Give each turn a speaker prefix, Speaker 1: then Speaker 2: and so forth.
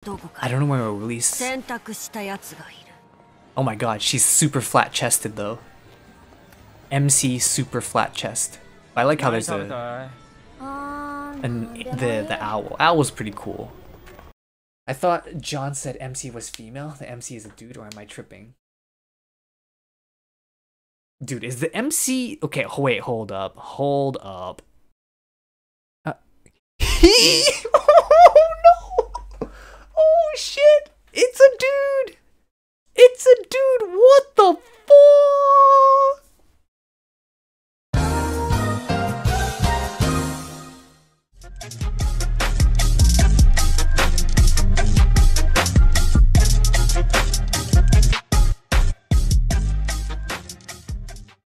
Speaker 1: I don't know when it will release. Oh my god, she's super flat chested though. MC super flat chest. I like how there's the owl. Owl was pretty cool. I thought John said MC was female. The MC is a dude, or am I tripping? Dude, is the MC... Okay, wait, hold up. Hold up. Oh no! Oh shit! It's a dude! It's a dude! What the